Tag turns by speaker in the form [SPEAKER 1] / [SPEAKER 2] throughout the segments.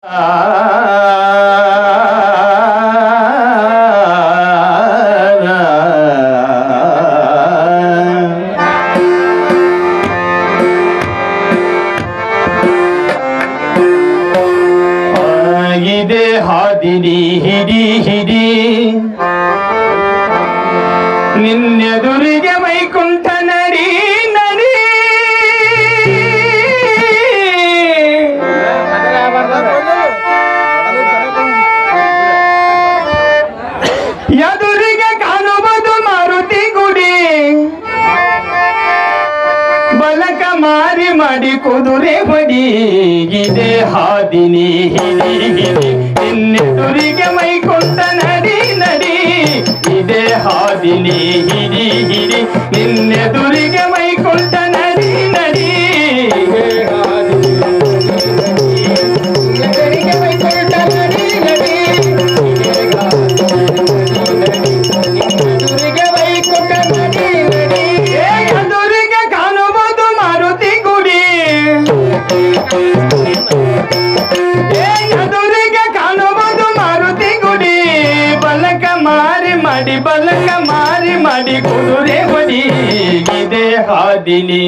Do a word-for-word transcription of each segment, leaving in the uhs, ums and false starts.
[SPEAKER 1] ಇದೆ ಹಾದಿನಿ ಹಿಡಿ ಹಿಡಿ ನಿನ್ನೆದುರಿಗೆ ವೈಕುಂಠ ನಡಿ ನಡಿ ಎದುರಿಗೆ ಕಾಣುವುದು ಮಾರುತಿ ಗುಡಿ ಬಲಕ ಮಾರಿ ಮಾಡಿ ಕುದುರೆ ಬಡಿ ಇದೆ ಹಾದಿನಿ ಹಿಡಿ ಹಿಡಿ ನಿನ್ನೆದುರಿಗೆ ವೈಕುಂಠ ನಡಿ ನಡಿ ಇದೆ ಹಾದಿನಿ ಹಿಡಿ ಹಿಡಿ ನಿನ್ನೆದುರಿಗೆ ವೈಕುಂಠ ನಡಿ ನಡಿ ಎದುರಿಗೆ ಕಾಣುವುದು ಮಾರುತಿ ಗುಡಿ ಎದುರಿಗೆ ಕಾಣುವುದು ಮಾರುತಿ ಗುಡಿ ಬಲಕ ಮಾರಿ ಮಾಡಿ ಬಲಕ ಮಾರಿ ಮಾಡಿ ಕುದುರೆ ಬಡಿ ಇದೆ ಹಾದಿನಿ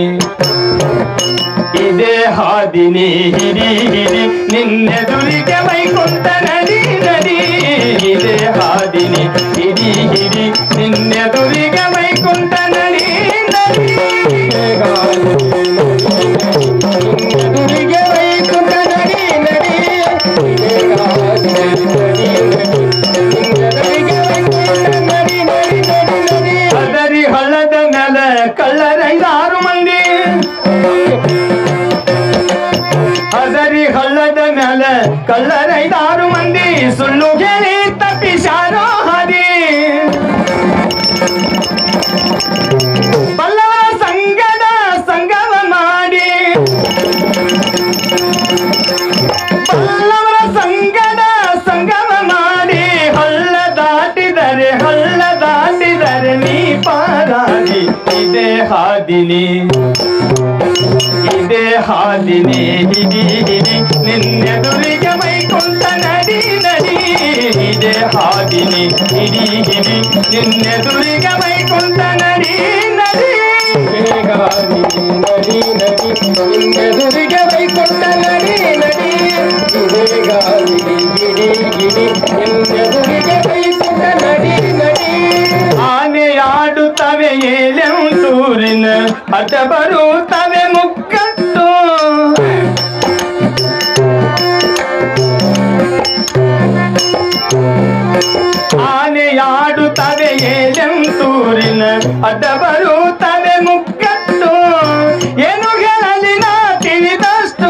[SPEAKER 1] ಇದೆ ಹಾದಿನಿ ಹಿಡಿ ಹಿಡಿ ನಿನ್ನೆದುರಿಗೆ ವೈಕುಂಠ ನಡಿ ನಡಿ ಇದೆ ಹಾದಿನಿ ಹಿಡಿ ಹಿಡಿ ನಿನ್ನೆದುರಿಗೆ ವೈಕುಂಠ ನಡಿ ನಡಿ ನಿನ್ನೆದುರಿಗೆ ವೈಕುಂಠ ನಡಿ ನಡಿ ಅದರಿ ಹಳ್ಳದ ನೆಲ ಕಳ್ಳರೈದಾರು ಮಂದಿ ಅದರಿ ಹಳ್ಳದ ಮೇಲೆ ಕಳ್ಳರೈದಾರು ಮಂದಿ ಸುಳ್ಳು ಹೇಳಿ ತಪ್ಪಿಸಾರೋ ಹರಿ ಬಲ್ಲವರ ಸಂಗದ ಸಂಗಮ ಮಾಡಿ ಬಲ್ಲವರ ಸಂಗದ ಸಂಗಮ ಮಾಡಿ ಹಳ್ಳ ದಾಟಿದರೆ ಹಳ್ಳ ದಾಟಿದರೆ ನೀ ಪಾರಾಗಿ ಇದೆ ಹಾದಿನಿ ಇದೆ ಹಾದಿನಿ ಹಿಡಿ ಹಿಡಿ ನಿನ್ನೆದುರಿಗೆ ವೈಕುಂಠ ನಡಿ ನಡಿ ಇದೆ ಹಾದಿನಿ ಹಿಡಿ ಹಿಡಿ ನಿನ್ನೆದುರಿಗೆ ವೈಕುಂಠ ನಡಿ ನಡಿ ನಡಿ ನಡಿ ನಿನ್ನೆದುರಿಗೆ ವೈಕುಂಠ ನಡಿ ನಡಿ ಇದೆ ಹಾದಿನಿ ಹಿಡಿ ಹಿಡಿ ನಿನ್ನೆದುರಿಗೆ ವೈಕುಂಠ ನಡಿ ನಡಿ ಆನೆಯಾಡುತ್ತವೆ ಏಳೆಂಟೂರಿನ ಅಡ್ಡ ಬರುತ್ತವೆ ಮುಕ್ಕಟ್ಟು ಆನೆಯಾಡುತ್ತವೆ ಏಳೆಂಟೂರಿನ ಅಡ್ಡ ಬರುತ್ತವೆ ಮುಕ್ಕಟ್ಟು ಏನು ಹೇಳಲಿ ನಾ ತಿಳಿದಷ್ಟು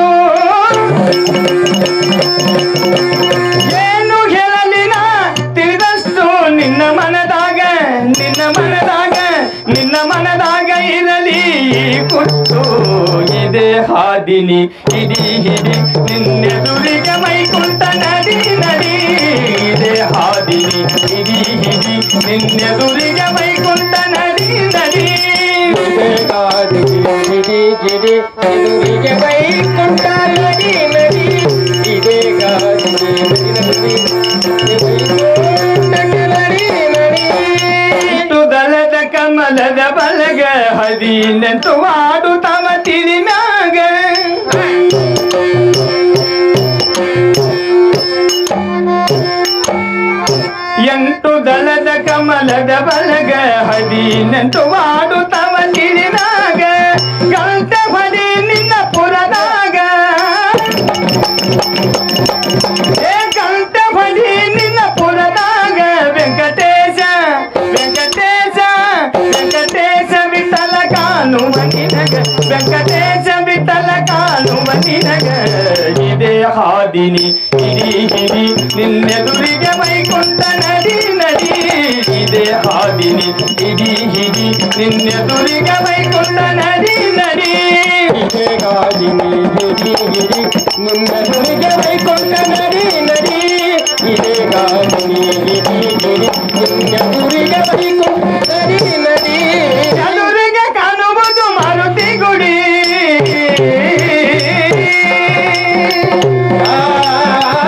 [SPEAKER 1] ಏನು ಹೇಳಲಿ ನಾ ತಿಳಿದಷ್ಟು ನಿನ್ನ ಮನದಾಗ ನಿನ್ನ ಮನದಾಗ ನಿನ್ನ ಮನದಾಗ ಇರಲಿ ಕುಟ್ಟು ಇದೆ ಹಾದಿನಿ ಹಿಡಿ ಹಿಡಿ ನಿನ್ನೆದುರಿಗೆ ವೈಕುಂಠ ನಡಿ ನಡಿ ಇದೆ ಹಾದಿನಿ ಹಿಡಿ ಹಿಡಿ ನಿನ್ನೆದುರಿಗೆ ವೈಕುಂಠ ನಡಿ ನಡಿ ಹಾದಿನಿ ಹಿಡಿ ಹಿಡಿ ಎದುರಿಗೆ ವೈಕುಂಠ ನಡಿ ನಡಿ ಇದೆ ಹಾದಿನಿ ನಡಿ ದಳದ ಕಮಲದ ಬಲಗ ಹದಿನೆಂಟು ಆಡುತ್ತವ ತಿಳಿ ಮ್ಯಾಗ ಎಂಟು ದಳದ ಕಮಲದ ಬಲಗ ಹದಿನೆಂಟು ಆಡುತ್ತವ ತಿಳಿ ಮ್ಯಾಗ ಗಂಟ ಬಡಿ ನಿನ್ನ ಪುರದಾಗ ಏ ಗಂಟ ಬಡಿ ನಿನ್ನ ಪುರದಾಗ ವೆಂಕಟೇಶ ವೆಂಕಟೇಶ ವೆಂಕಟೇಶ ವಿಠಲ ಕಾಣುವ ನಿನಗ ವೆಂಕಟೇಶ ವಿಠಲ ಕಾಣುವ ನಿನಗ ಇದೆ ಹಾದಿನಿ ಹಿಡಿ ಹಿಡಿ ನಿನ್ನೆದುರಿಗೆ ವೈಕುಂಠ ನಡಿ ನಡಿ ಇದೆ ಹಾದಿನಿ ಹಿಡಿ ಹಿಡಿ ನಿನ್ನೆದುರಿಗೆ ವೈಕುಂಠ ನಡಿ ನಡಿ ಇದೆ ಹಾದಿನಿ ಹಿಡಿ ಹಿಡಿ ನಿನ್ನೆದುರಿಗೆ ವೈಕುಂಠ ನಡಿ ನಡಿ ಇದೆ ಹಾದಿನಿ ಹಿಡಿ ಹಿಡಿ ನಿನ್ನೆದುರಿಗೆ ವೈಕುಂಠ ನಡಿ ನಡಿ ಎದುರಿಗೆ ಕಾಣುವುದು ಮಾರುತಿ ಗುಡಿ ಆ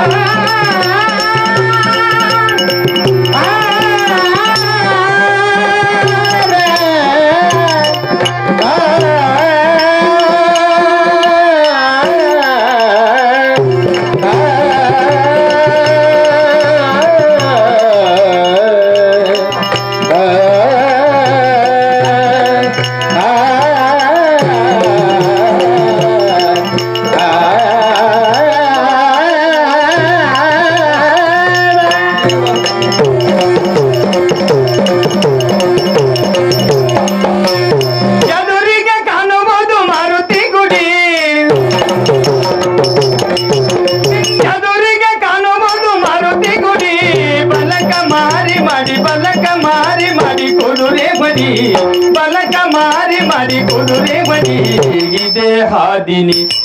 [SPEAKER 1] ಅದೀನಿ